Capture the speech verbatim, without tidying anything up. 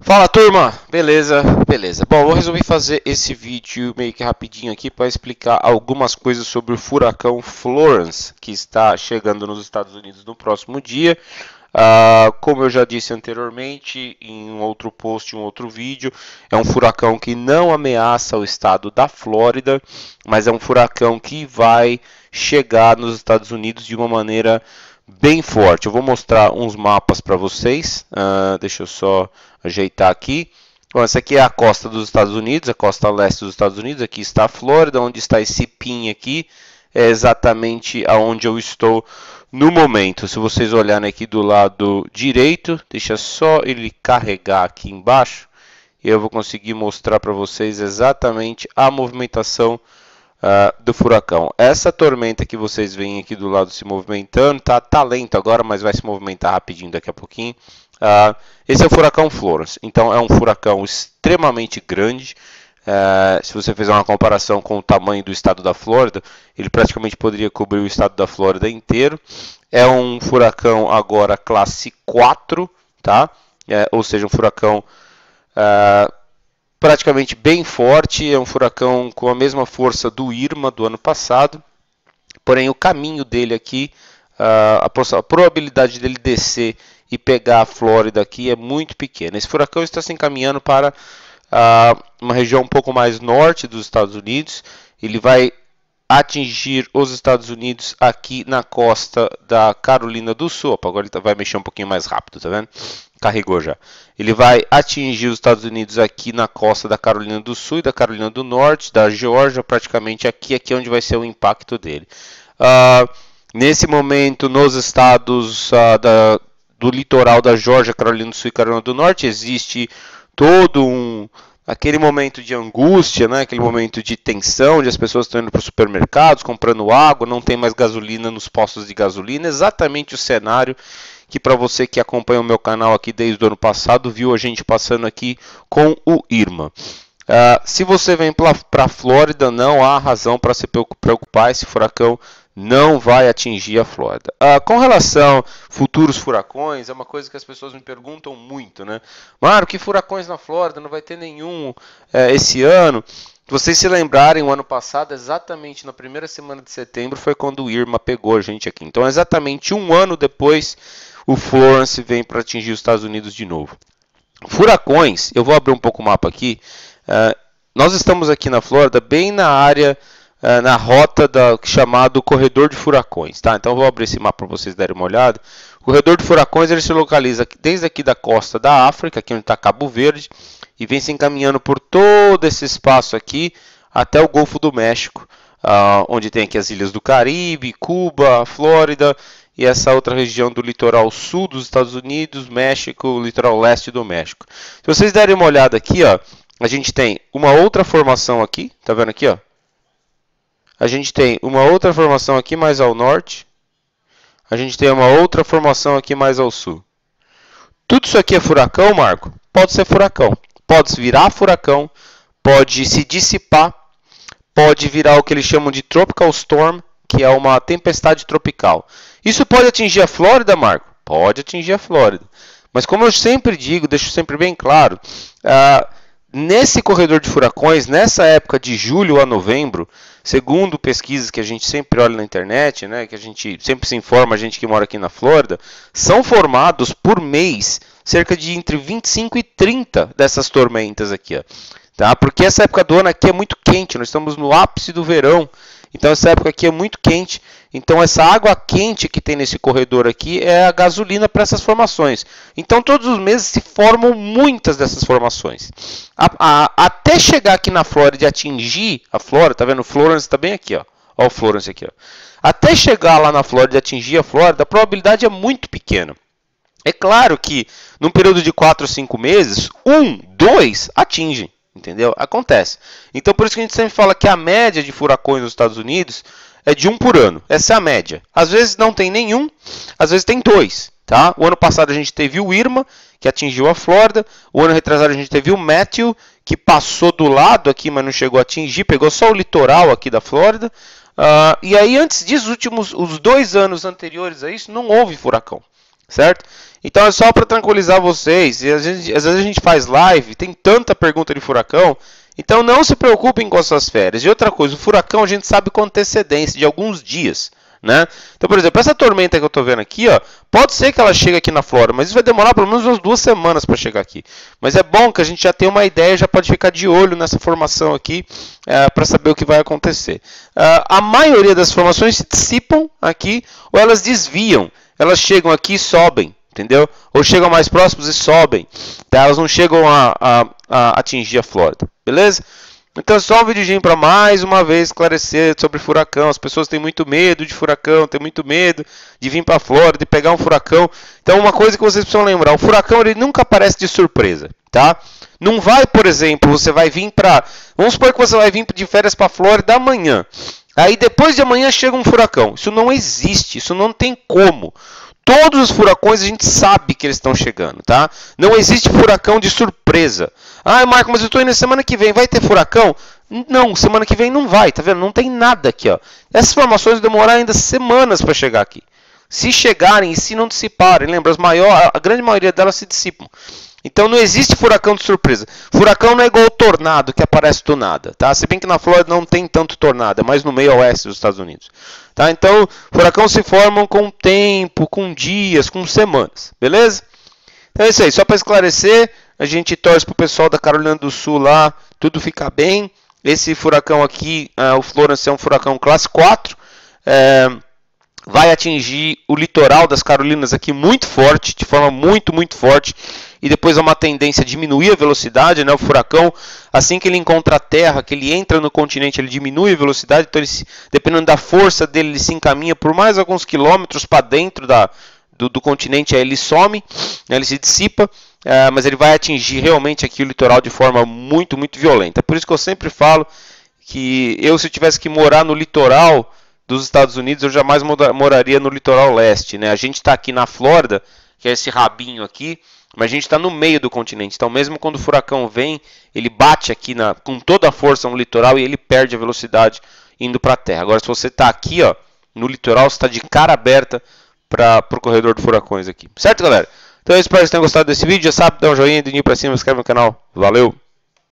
Fala turma, beleza? Beleza. Bom, eu resolvi fazer esse vídeo meio que rapidinho aqui para explicar algumas coisas sobre o furacão Florence, que está chegando nos Estados Unidos no próximo dia. Uh, como eu já disse anteriormente em um outro post, em um outro vídeo, é um furacão que não ameaça o estado da Flórida, mas é um furacão que vai chegar nos Estados Unidos de uma maneira bem forte. Eu vou mostrar uns mapas para vocês. Uh, deixa eu só ajeitar aqui. Bom, essa aqui é a costa dos Estados Unidos, a costa leste dos Estados Unidos. Aqui está a Flórida, onde está esse pin aqui. É exatamente aonde eu estou no momento. Se vocês olharem aqui do lado direito, deixa só ele carregar aqui embaixo. E eu vou conseguir mostrar para vocês exatamente a movimentação Uh, do furacão. Essa tormenta que vocês veem aqui do lado se movimentando, tá, tá lento agora, mas vai se movimentar rapidinho daqui a pouquinho. Uh, esse é o furacão Florence, então é um furacão extremamente grande. Uh, se você fizer uma comparação com o tamanho do estado da Flórida, ele praticamente poderia cobrir o estado da Flórida inteiro. É um furacão agora classe quatro, tá? É, ou seja, um furacão uh, praticamente bem forte, é um furacão com a mesma força do Irma do ano passado, porém o caminho dele aqui, a probabilidade dele descer e pegar a Flórida aqui é muito pequena. Esse furacão está se encaminhando para uma região um pouco mais norte dos Estados Unidos, ele vai atingir os Estados Unidos aqui na costa da Carolina do Sul. Opa, agora ele vai mexer um pouquinho mais rápido, tá vendo? Carregou já. Ele vai atingir os Estados Unidos aqui na costa da Carolina do Sul e da Carolina do Norte, da Geórgia, praticamente aqui, aqui é onde vai ser o impacto dele. Uh, nesse momento, nos estados uh, da, do litoral da Geórgia, Carolina do Sul e Carolina do Norte, existe todo um... aquele momento de angústia, né? Aquele momento de tensão, onde as pessoas estão indo para os supermercados, comprando água, não tem mais gasolina nos postos de gasolina, exatamente o cenário que para você que acompanha o meu canal aqui desde o ano passado, viu a gente passando aqui com o Irma. Uh, se você vem para a Flórida, não há razão para se preocupar, esse furacão não vai atingir a Flórida. Uh, com relação a futuros furacões, é uma coisa que as pessoas me perguntam muito, né? Mário, que furacões na Flórida? Não vai ter nenhum uh, esse ano. Se vocês se lembrarem, o ano passado, exatamente na primeira semana de setembro, foi quando o Irma pegou a gente aqui. Então, exatamente um ano depois, o Florence vem para atingir os Estados Unidos de novo. Furacões, eu vou abrir um pouco o mapa aqui. Uh, nós estamos aqui na Flórida, bem na área... na rota da, chamado Corredor de Furacões, tá? Então eu vou abrir esse mapa para vocês darem uma olhada. O Corredor de Furacões ele se localiza desde aqui da costa da África, aqui onde está Cabo Verde, e vem se encaminhando por todo esse espaço aqui até o Golfo do México, uh, onde tem aqui as ilhas do Caribe, Cuba, Flórida e essa outra região do litoral sul dos Estados Unidos, México, o litoral leste do México. Se vocês derem uma olhada aqui, ó, a gente tem uma outra formação aqui, tá vendo aqui, ó? A gente tem uma outra formação aqui mais ao norte. A gente tem uma outra formação aqui mais ao sul. Tudo isso aqui é furacão, Marco? Pode ser furacão. Pode virar furacão. Pode se dissipar. Pode virar o que eles chamam de Tropical Storm, que é uma tempestade tropical. Isso pode atingir a Flórida, Marco? Pode atingir a Flórida. Mas como eu sempre digo, deixo sempre bem claro... Uh, Nesse corredor de furacões, nessa época de julho a novembro, segundo pesquisas que a gente sempre olha na internet, né, que a gente sempre se informa, a gente que mora aqui na Flórida, são formados por mês cerca de entre vinte e cinco e trinta dessas tormentas aqui, ó, tá? Porque essa época do ano aqui é muito quente, nós estamos no ápice do verão, então essa época aqui é muito quente, então essa água quente que tem nesse corredor aqui é a gasolina para essas formações. Então todos os meses se formam muitas dessas formações. A, a, até chegar aqui na Flórida e atingir a Flórida, tá vendo? O Florence está bem aqui, ó. Ó o Florence aqui, ó. Até chegar lá na Flórida e atingir a Flórida, a probabilidade é muito pequena. É claro que num período de quatro ou cinco meses, um, dois atingem. Entendeu? Acontece. Então, por isso que a gente sempre fala que a média de furacões nos Estados Unidos é de um por ano. Essa é a média. Às vezes não tem nenhum, às vezes tem dois. Tá? O ano passado a gente teve o Irma, que atingiu a Flórida. O ano retrasado a gente teve o Matthew, que passou do lado aqui, mas não chegou a atingir. Pegou só o litoral aqui da Flórida. Uh, e aí, antes disso, os últimos, os dois anos anteriores a isso, não houve furacão. Certo? Então é só para tranquilizar vocês. E às vezes, às vezes a gente faz live, tem tanta pergunta de furacão. Então não se preocupem com as suas férias. E outra coisa, o furacão a gente sabe com antecedência de alguns dias. Né? Então, por exemplo, essa tormenta que eu estou vendo aqui, ó, pode ser que ela chegue aqui na Flórida, mas isso vai demorar pelo menos umas duas semanas para chegar aqui. Mas é bom que a gente já tenha uma ideia, já pode ficar de olho nessa formação aqui, é, para saber o que vai acontecer. Uh, a maioria das formações se dissipam aqui ou elas desviam. Elas chegam aqui e sobem, entendeu? Ou chegam mais próximos e sobem. Tá? Elas não chegam a, a, a atingir a Flórida, beleza? Então é só um videozinho para mais uma vez esclarecer sobre furacão. As pessoas têm muito medo de furacão, têm muito medo de vir para a Flórida, de pegar um furacão. Então uma coisa que vocês precisam lembrar, o furacão ele nunca aparece de surpresa, tá? Não vai, por exemplo, você vai vir para... Vamos supor que você vai vir de férias para a Flórida amanhã. Aí depois de amanhã chega um furacão. Isso não existe, isso não tem como. Todos os furacões a gente sabe que eles estão chegando, tá? Não existe furacão de surpresa. Ah, Marco, mas eu estou indo semana que vem, vai ter furacão? Não, semana que vem não vai, tá vendo? Não tem nada aqui, ó. Essas formações demorar ainda semanas para chegar aqui. Se chegarem e se não dissiparem, lembra, as maior, a grande maioria delas se dissipam. Então não existe furacão de surpresa. Furacão não é igual ao tornado que aparece do nada, tá? Se bem que na Flórida não tem tanto tornado, é mais no meio oeste dos Estados Unidos. Tá? Então, furacão se formam com tempo, com dias, com semanas, beleza? Então é isso aí, só para esclarecer, a gente torce para o pessoal da Carolina do Sul lá, tudo ficar bem. Esse furacão aqui, uh, o Florence é um furacão classe quatro, é, vai atingir o litoral das Carolinas aqui muito forte, de forma muito, muito forte. E depois há uma tendência a diminuir a velocidade, né? O furacão, assim que ele encontra a terra, que ele entra no continente, ele diminui a velocidade. Então, ele, dependendo da força dele, ele se encaminha por mais alguns quilômetros para dentro da, do, do continente. Aí ele some, né? Ele se dissipa, é, mas ele vai atingir realmente aqui o litoral de forma muito, muito violenta. Por isso que eu sempre falo que eu, se eu tivesse que morar no litoral dos Estados Unidos, eu jamais moraria no litoral leste, né? A gente está aqui na Flórida, que é esse rabinho aqui, mas a gente está no meio do continente. Então, mesmo quando o furacão vem, ele bate aqui na, com toda a força no litoral e ele perde a velocidade indo para a terra. Agora, se você está aqui, ó, no litoral, você está de cara aberta para o corredor de furacões aqui. Certo, galera? Então, eu espero que vocês tenham gostado desse vídeo. Já sabe, dá um joinha, dedinho para cima, se inscreve no canal. Valeu!